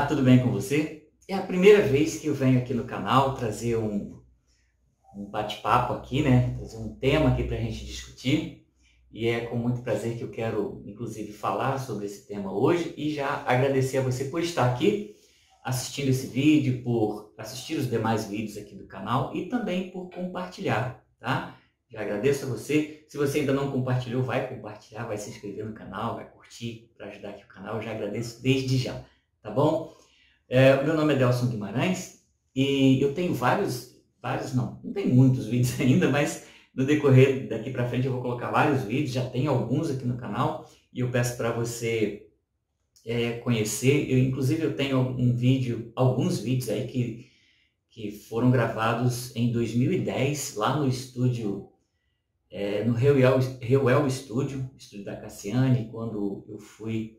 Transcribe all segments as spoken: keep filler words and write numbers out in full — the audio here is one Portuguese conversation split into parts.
Olá, tudo bem com você? É a primeira vez que eu venho aqui no canal trazer um, um bate-papo aqui, né? Trazer um tema aqui para a gente discutir. E é com muito prazer que eu quero, inclusive, falar sobre esse tema hoje e já agradecer a você por estar aqui assistindo esse vídeo, por assistir os demais vídeos aqui do canal e também por compartilhar, tá? Já agradeço a você. Se você ainda não compartilhou, vai compartilhar, vai se inscrever no canal, vai curtir para ajudar aqui o canal. Eu já agradeço desde já, tá bom? É, o meu nome é Delson Guimarães e eu tenho vários, vários não, não tem muitos vídeos ainda, mas no decorrer daqui para frente eu vou colocar vários vídeos, já tem alguns aqui no canal e eu peço para você é, conhecer. Eu, inclusive eu tenho um vídeo, alguns vídeos aí que, que foram gravados em dois mil e dez, lá no estúdio, é, no Reuel, Reuel Studio, estúdio da Cassiane, quando eu fui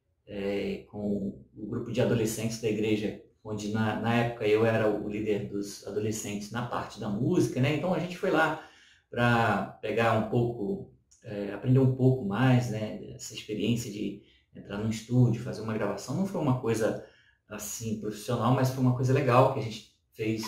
é, com o grupo de adolescentes da igreja, onde na, na época eu era o líder dos adolescentes na parte da música, né? Então a gente foi lá para pegar um pouco, é, aprender um pouco mais, né? Essa experiência de entrar num estúdio, fazer uma gravação. Não foi uma coisa assim profissional, mas foi uma coisa legal que a gente fez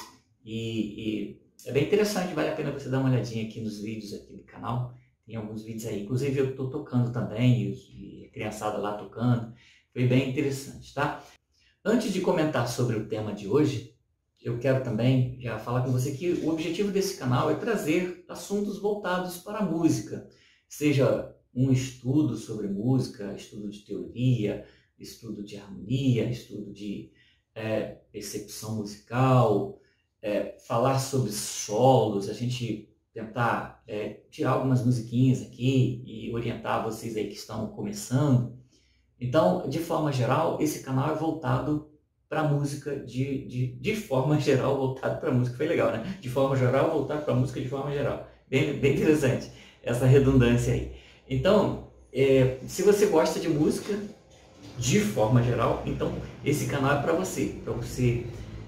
e, e é bem interessante, vale a pena você dar uma olhadinha aqui nos vídeos aqui do canal. Tem alguns vídeos aí, inclusive eu estou tocando também, e a criançada lá tocando. Foi bem interessante, tá? Antes de comentar sobre o tema de hoje, eu quero também já falar com você que o objetivo desse canal é trazer assuntos voltados para a música. Seja um estudo sobre música, estudo de teoria, estudo de harmonia, estudo de é, percepção musical, é, falar sobre solos, a gente tentar é, tirar algumas musiquinhas aqui e orientar vocês aí que estão começando. Então, de forma geral, esse canal é voltado para a música, de, de, de forma geral, voltado para a música. Foi legal, né? De forma geral, voltado para a música de forma geral. Bem, bem interessante essa redundância aí. Então, é, se você gosta de música, de forma geral, então esse canal é para você, para você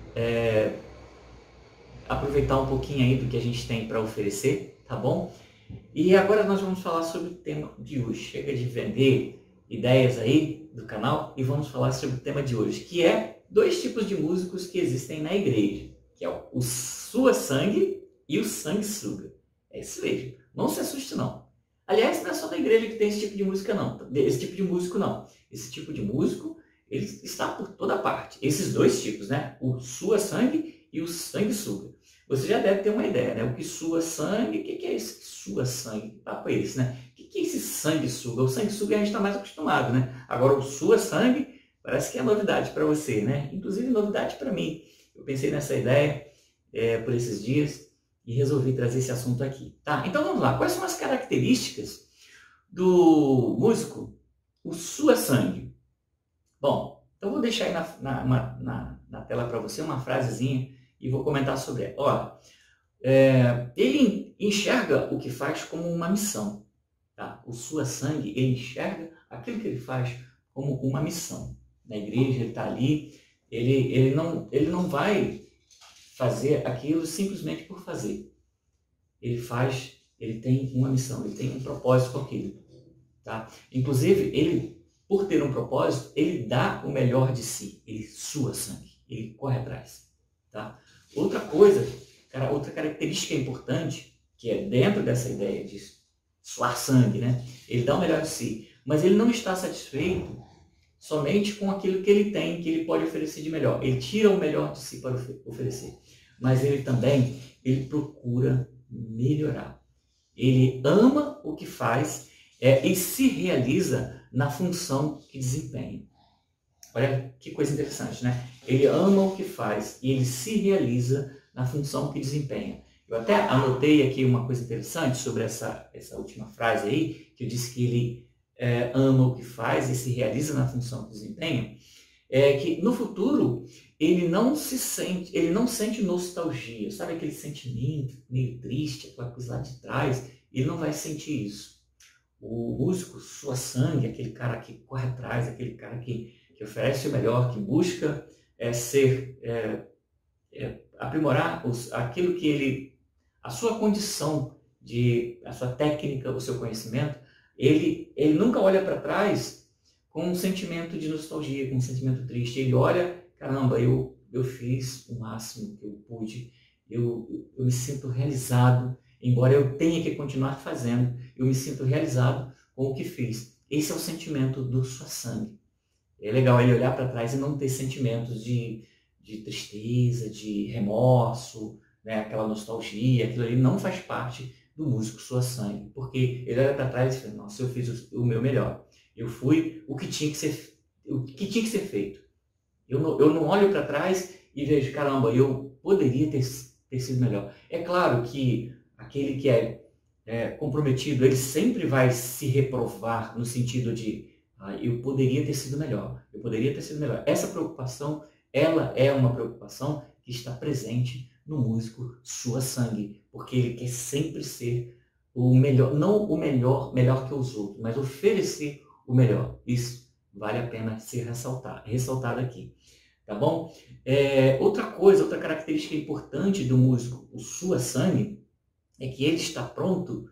é, aproveitar um pouquinho aí do que a gente tem para oferecer, tá bom? E agora nós vamos falar sobre o tema de hoje. Chega de vender ideias aí do canal e vamos falar sobre o tema de hoje, que é dois tipos de músicos que existem na igreja, que é o sua-sangue e o sanguessuga. É isso mesmo, não se assuste não. Aliás, não é só na igreja que tem esse tipo de música não, esse tipo de músico não. Esse tipo de músico, ele está por toda parte. Esses dois tipos, né? O sua-sangue e o sanguessuga. Você já deve ter uma ideia, né? O que sua sangue, o que é esse que sua sangue? Que papo é esse, né? O que é esse sanguessuga? O sanguessuga a gente está mais acostumado, né? Agora o sua sangue parece que é novidade para você, né? Inclusive novidade para mim. Eu pensei nessa ideia é, por esses dias e resolvi trazer esse assunto aqui. Tá? Então vamos lá. Quais são as características do músico, o sua sangue? Bom, então vou deixar aí na, na, na, na tela para você uma frasezinha e vou comentar sobre ela. Olha, é, ele enxerga o que faz como uma missão. Tá? O sua sangue, ele enxerga aquilo que ele faz como uma missão. Na igreja, ele está ali, ele, ele, não, ele não vai fazer aquilo simplesmente por fazer. Ele faz, ele tem uma missão, ele tem um propósito com aquilo. Tá? Inclusive, ele, por ter um propósito, ele dá o melhor de si, ele sua sangue, ele corre atrás. Tá? Outra coisa, cara, outra característica importante, que é dentro dessa ideia de suar sangue, né? Ele dá o melhor de si, mas ele não está satisfeito somente com aquilo que ele tem, que ele pode oferecer de melhor. Ele tira o melhor de si para oferecer, mas ele também, ele procura melhorar. Ele ama o que faz é, e se realiza na função que desempenha. Olha que coisa interessante, né? Ele ama o que faz e ele se realiza na função que desempenha. Eu até anotei aqui uma coisa interessante sobre essa, essa última frase aí, que eu disse que ele é, ama o que faz e se realiza na função que desempenha, é que no futuro ele não se sente, ele não sente nostalgia, sabe aquele sentimento meio triste, aquela coisa lá de trás, ele não vai sentir isso. O músico, sua sangue, aquele cara que corre atrás, aquele cara que que oferece o melhor, que busca é, ser, é, é, aprimorar os, aquilo que ele, a sua condição, de, a sua técnica, o seu conhecimento, ele, ele nunca olha para trás com um sentimento de nostalgia, com um sentimento triste. Ele olha, caramba, eu, eu fiz o máximo que eu pude, eu, eu me sinto realizado, embora eu tenha que continuar fazendo, eu me sinto realizado com o que fiz. Esse é o sentimento do Sua Sangue. É legal ele olhar para trás e não ter sentimentos de, de tristeza, de remorso, né? Aquela nostalgia, aquilo ali não faz parte do músico Sua Sangue, porque ele olha para trás e fala, nossa, eu fiz o, o meu melhor, eu fui o que tinha que ser, o que tinha que ser feito. Eu não, eu não olho para trás e vejo, caramba, eu poderia ter, ter sido melhor. É claro que aquele que é, é comprometido, ele sempre vai se reprovar no sentido de, ah, eu poderia ter sido melhor, eu poderia ter sido melhor. Essa preocupação, ela é uma preocupação que está presente no músico Sua Sangue, porque ele quer sempre ser o melhor, não o melhor, melhor que os outros, mas oferecer o melhor. Isso vale a pena ser ressaltado, ressaltado aqui, tá bom? É, outra coisa, outra característica importante do músico, o Sua Sangue, é que ele está pronto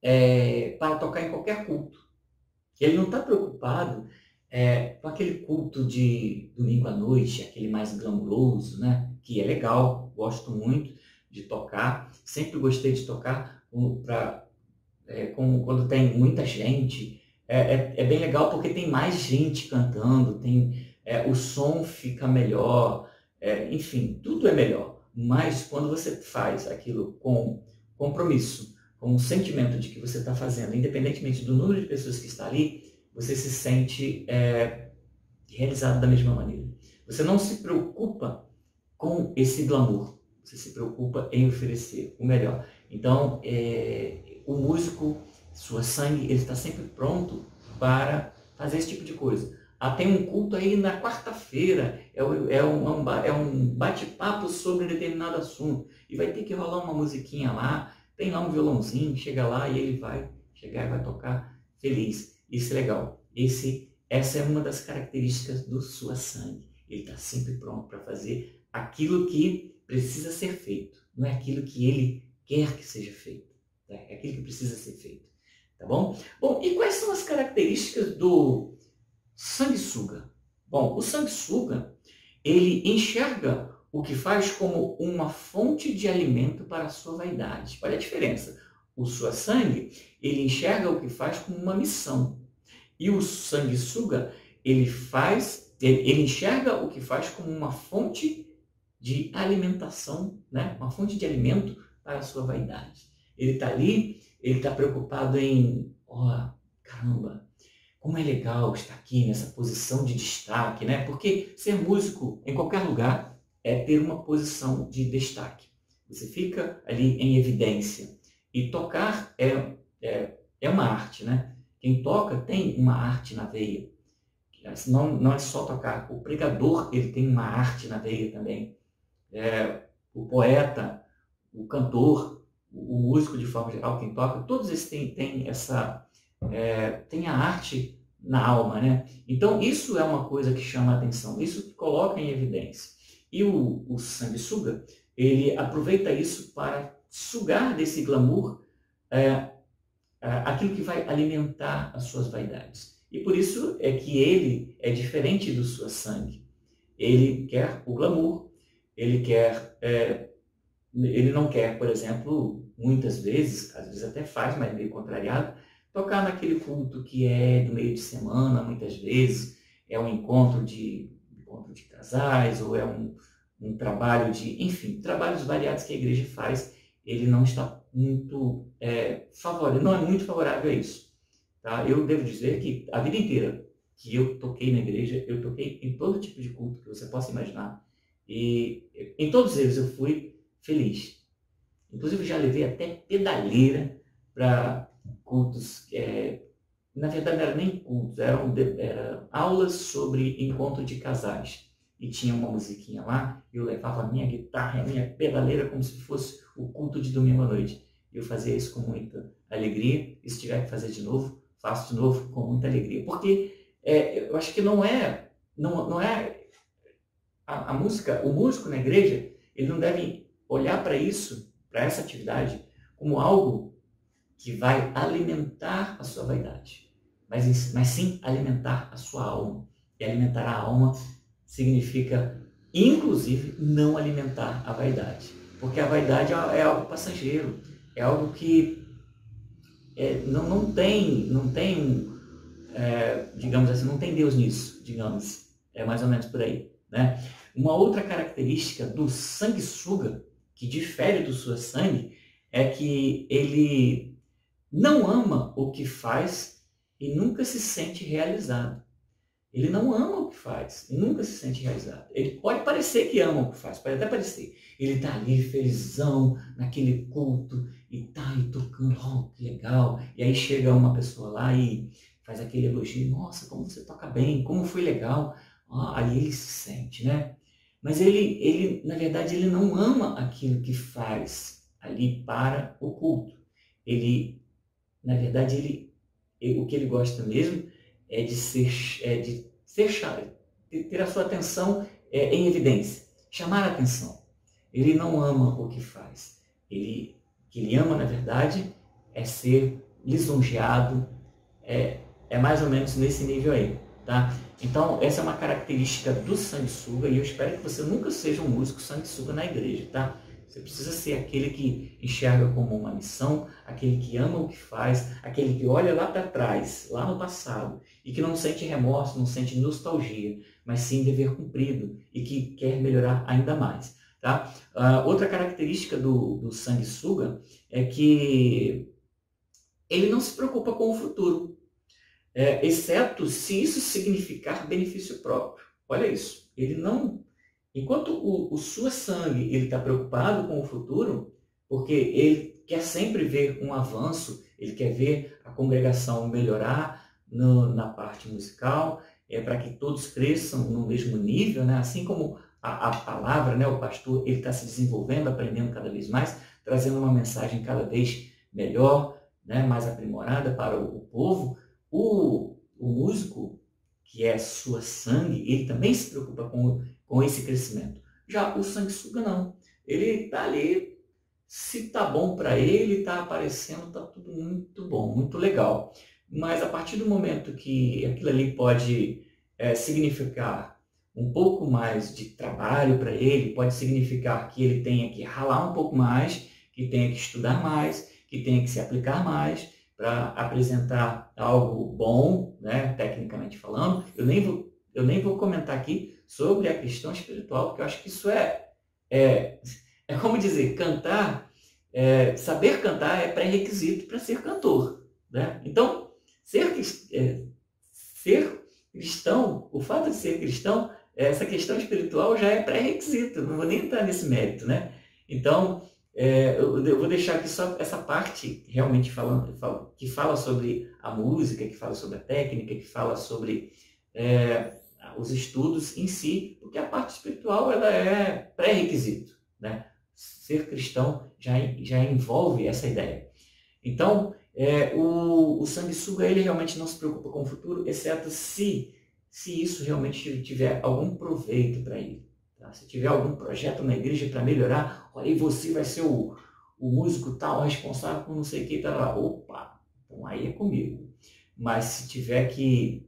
é, para tocar em qualquer culto. Ele não está preocupado é, com aquele culto de domingo à noite, aquele mais glamouroso, né? Que é legal, gosto muito de tocar, sempre gostei de tocar um, pra, é, com, quando tem muita gente, é, é, é bem legal porque tem mais gente cantando, tem, é, o som fica melhor, é, enfim, tudo é melhor, mas quando você faz aquilo com compromisso, com o sentimento de que você está fazendo, independentemente do número de pessoas que está ali, você se sente é, realizado da mesma maneira. Você não se preocupa com esse glamour, você se preocupa em oferecer o melhor. Então, é, o músico, Sua Sangue, ele está sempre pronto para fazer esse tipo de coisa. Ah, tem um culto aí na quarta-feira, é, é um, é um bate-papo sobre um determinado assunto, e vai ter que rolar uma musiquinha lá, tem lá um violãozinho, chega lá e ele vai chegar e vai tocar feliz. Isso é legal. Esse, essa é uma das características do Sua Sangue. Ele está sempre pronto para fazer aquilo que precisa ser feito, não é aquilo que ele quer que seja feito, tá? É aquilo que precisa ser feito, tá bom? Bom, e quais são as características do sanguessuga? Bom, o sanguessuga, ele enxerga o que faz como uma fonte de alimento para a sua vaidade. Olha a diferença. O Sua Sangue, ele enxerga o que faz como uma missão. E o sanguessuga, ele faz, ele, ele enxerga o que faz como uma fonte de alimentação, né? Uma fonte de alimento para a sua vaidade. Ele está ali, ele está preocupado em, ó, oh, caramba, como é legal estar aqui nessa posição de destaque, né? Porque ser músico em qualquer lugar é ter uma posição de destaque. Você fica ali em evidência. E tocar é, é, é uma arte, né? Quem toca tem uma arte na veia. Não, não é só tocar. O pregador, ele tem uma arte na veia também. É, o poeta, o cantor, o, o músico de forma geral, quem toca, todos esses têm, têm essa... É, tem a arte na alma, né? Então, isso é uma coisa que chama a atenção. Isso coloca em evidência. E o, o sanguessuga, ele aproveita isso para sugar desse glamour é, aquilo que vai alimentar as suas vaidades. E por isso é que ele é diferente do Sua Sangue. Ele quer o glamour, ele quer, é, ele não quer, por exemplo, muitas vezes, às vezes até faz, mas meio contrariado, tocar naquele culto que é do meio de semana, muitas vezes é um encontro de, encontro de casais, ou é um, um trabalho de, enfim, trabalhos variados que a igreja faz, ele não está muito é, favorável, não é muito favorável a isso. Tá? Eu devo dizer que a vida inteira que eu toquei na igreja, eu toquei em todo tipo de culto que você possa imaginar. E em todos eles eu fui feliz. Inclusive já levei até pedaleira para cultos, é, na verdade não eram nem cultos, eram, eram aulas sobre encontro de casais. E tinha uma musiquinha lá, eu levava a minha guitarra, a minha pedaleira como se fosse o culto de domingo à noite. Eu fazia isso com muita alegria, e se tiver que fazer de novo, faço de novo com muita alegria. Porque é, eu acho que não é, não, não é a, a música, o músico na igreja, ele não deve olhar para isso, para essa atividade, como algo que vai alimentar a sua vaidade, mas, mas sim alimentar a sua alma. E alimentar a alma significa, inclusive, não alimentar a vaidade. Porque a vaidade é algo passageiro, é algo que é, não, não tem, não tem é, digamos assim, não tem Deus nisso, digamos. É mais ou menos por aí, né? Uma outra característica do sanguessuga, que difere do sua sangue, é que ele não ama o que faz e nunca se sente realizado. Ele não ama o que faz e nunca se sente realizado. Ele pode parecer que ama o que faz, pode até parecer. Ele está ali felizão, naquele culto, e tá aí tocando, oh, que legal. E aí chega uma pessoa lá e faz aquele elogio, nossa, como você toca bem, como foi legal. Ah, aí ele se sente, né? Mas ele, ele, na verdade, ele não ama aquilo que faz ali para o culto. Ele, na verdade, ele, ele o que ele gosta mesmo é de ser, é de ser de ter a sua atenção é, em evidência, chamar a atenção. Ele não ama o que faz. Ele, o que ele ama, na verdade, é ser lisonjeado, é, é mais ou menos nesse nível aí, tá? Então, essa é uma característica do sanguessuga e eu espero que você nunca seja um músico sanguessuga na igreja, tá? Você precisa ser aquele que enxerga como uma missão, aquele que ama o que faz, aquele que olha lá para trás, lá no passado, e que não sente remorso, não sente nostalgia, mas sim dever cumprido e que quer melhorar ainda mais, tá? Uh, outra característica do, do sanguessuga é que ele não se preocupa com o futuro, é, exceto se isso significar benefício próprio. Olha isso, ele não... Enquanto o, o sua sangue ele está preocupado com o futuro, porque ele quer sempre ver um avanço, ele quer ver a congregação melhorar no, na parte musical, é, para que todos cresçam no mesmo nível, né? Assim como a, a palavra, né? O pastor ele está se desenvolvendo, aprendendo cada vez mais, trazendo uma mensagem cada vez melhor, né? Mais aprimorada para o, o povo. O, o músico, que é sua sangue, ele também se preocupa com, com esse crescimento. Já o sanguessuga não. Ele está ali, se está bom para ele, está aparecendo, está tudo muito bom, muito legal. Mas a partir do momento que aquilo ali pode é, significar um pouco mais de trabalho para ele, pode significar que ele tenha que ralar um pouco mais, que tenha que estudar mais, que tenha que se aplicar mais, para apresentar algo bom, né, tecnicamente falando. Eu nem, vou, eu nem vou comentar aqui sobre a questão espiritual, porque eu acho que isso é, é, é como dizer, cantar, é, saber cantar é pré-requisito para ser cantor, né? Então, ser, é, ser cristão, o fato de ser cristão, essa questão espiritual já é pré-requisito, não vou nem entrar nesse mérito, né? Então, É, eu, eu vou deixar aqui só essa parte realmente falando, que fala sobre a música, que fala sobre a técnica, que fala sobre é, os estudos em si, porque a parte espiritual ela é pré-requisito, né? Ser cristão já, já envolve essa ideia. Então, é, o, o sanguessuga ele realmente não se preocupa com o futuro, exceto se, se isso realmente tiver algum proveito para ele. Se tiver algum projeto na igreja para melhorar, olha, aí você vai ser o, o músico tal, responsável por não sei o que, tá lá. Opa, então aí é comigo. Mas se tiver que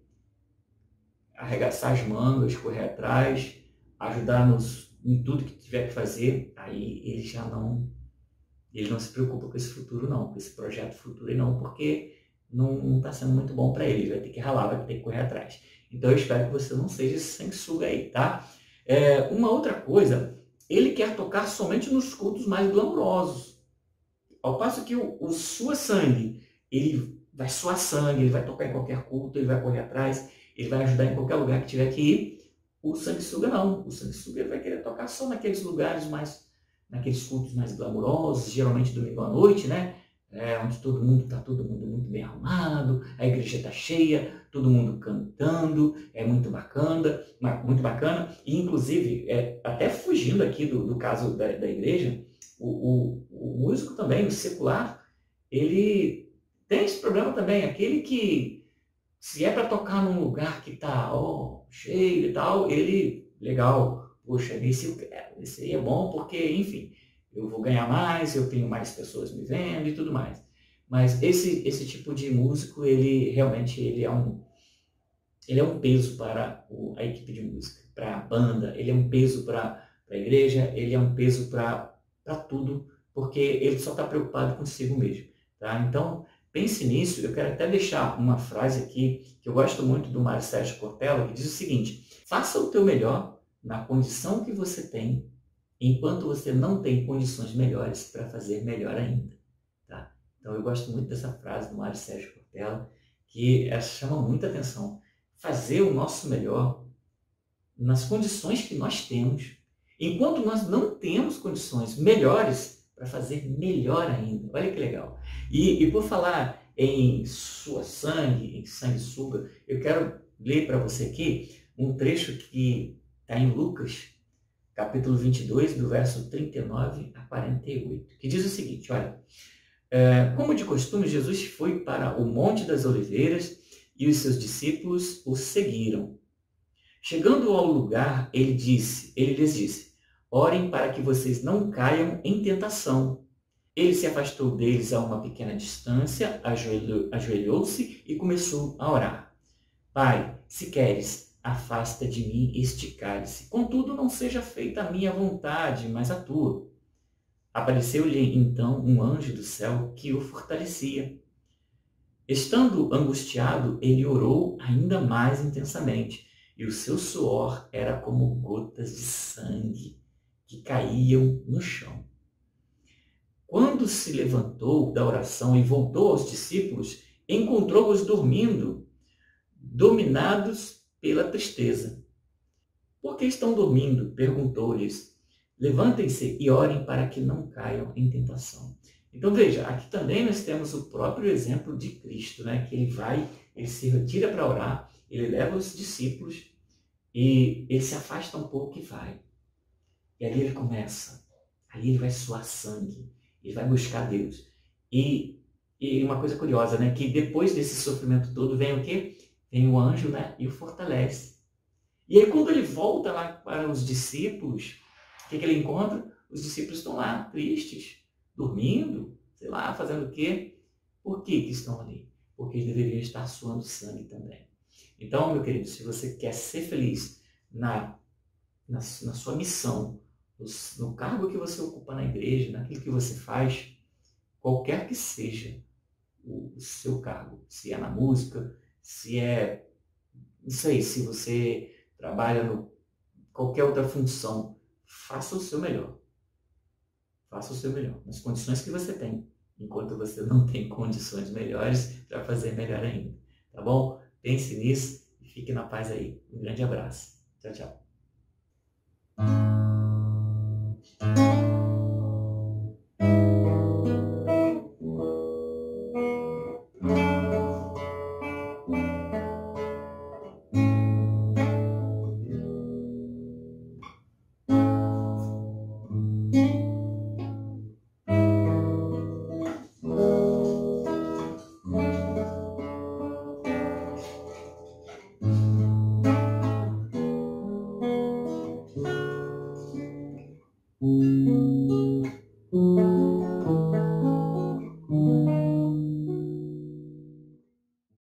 arregaçar as mangas, correr atrás, ajudar-nos em tudo que tiver que fazer, aí ele já não, ele não se preocupa com esse futuro não, com esse projeto futuro e não, porque não está sendo muito bom para ele, ele vai ter que ralar, vai ter que correr atrás. Então eu espero que você não seja esse sanguessuga aí, tá? É, uma outra coisa, ele quer tocar somente nos cultos mais glamourosos. Ao passo que o, o sua sangue, ele vai suar sangue, ele vai tocar em qualquer culto, ele vai correr atrás, ele vai ajudar em qualquer lugar que tiver que ir. O sanguessuga não. O sanguessuga ele vai querer tocar só naqueles lugares mais, naqueles cultos mais glamourosos, geralmente domingo à noite, né? É, onde todo mundo está todo mundo muito bem arrumado, a igreja está cheia, todo mundo cantando, é muito bacana, muito bacana, e inclusive, é, até fugindo aqui do, do caso da, da igreja, o, o, o músico também, o secular, ele tem esse problema também, aquele que, se é para tocar num lugar que está oh, cheio e tal, ele, legal, poxa, esse eu quero, esse aí é bom porque, enfim, eu vou ganhar mais, eu tenho mais pessoas me vendo e tudo mais. Mas esse, esse tipo de músico, ele realmente ele é um, ele é um peso para o, a equipe de música, para a banda, ele é um peso para a igreja, ele é um peso para tudo, porque ele só está preocupado consigo mesmo. Tá? Então, pense nisso. Eu quero até deixar uma frase aqui, que eu gosto muito do Mário Sérgio Cortella, que diz o seguinte: faça o teu melhor na condição que você tem, enquanto você não tem condições melhores para fazer melhor ainda. Tá? Então, eu gosto muito dessa frase do Mário Sérgio Cortella, que ela chama muita atenção. Fazer o nosso melhor nas condições que nós temos, enquanto nós não temos condições melhores para fazer melhor ainda. Olha que legal. E, e por falar em sua sangue, em sanguessuga, eu quero ler para você aqui um trecho que está em Lucas, capítulo vinte e dois, do verso trinta e nove a quarenta e oito, que diz o seguinte, olha, é, como de costume, Jesus foi para o Monte das Oliveiras e os seus discípulos o seguiram. Chegando ao lugar, ele disse, ele lhes disse, orem para que vocês não caiam em tentação. Ele se afastou deles a uma pequena distância, ajoelhou-se e começou a orar. Pai, se queres, afasta de mim este cálice. Contudo, não seja feita a minha vontade, mas a tua. Apareceu-lhe então um anjo do céu que o fortalecia. Estando angustiado, ele orou ainda mais intensamente, e o seu suor era como gotas de sangue que caíam no chão. Quando se levantou da oração e voltou aos discípulos, encontrou-os dormindo, dominados pela tristeza. Por que estão dormindo? Perguntou-lhes. Levantem-se e orem para que não caiam em tentação. Então veja, aqui também nós temos o próprio exemplo de Cristo, né? Que ele vai, ele se retira para orar, ele leva os discípulos e ele se afasta um pouco e vai. E ali ele começa, ali ele vai suar sangue, ele vai buscar Deus. E, e uma coisa curiosa, né? Que depois desse sofrimento todo vem o quê? Vem o anjo, né? E o fortalece. E aí quando ele volta lá para os discípulos, o que, que ele encontra? Os discípulos estão lá, tristes, dormindo, sei lá, fazendo o quê? Por que que estão ali? Porque eles deveriam estar suando sangue também. Então, meu querido, se você quer ser feliz na, na, na sua missão, no, no cargo que você ocupa na igreja, naquilo que você faz, qualquer que seja o, o seu cargo, se é na música, se é, não sei, se você trabalha no qualquer outra função, faça o seu melhor. Faça o seu melhor, nas condições que você tem, enquanto você não tem condições melhores para fazer melhor ainda. Tá bom? Pense nisso e fique na paz aí. Um grande abraço. Tchau, tchau.